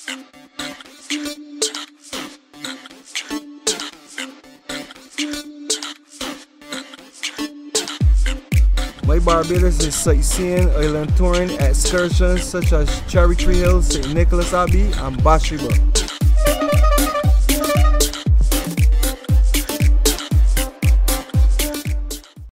MyBarbados is sightseeing, island touring, excursions such as Cherry Tree Hill, St. Nicholas Abbey, and Bash River.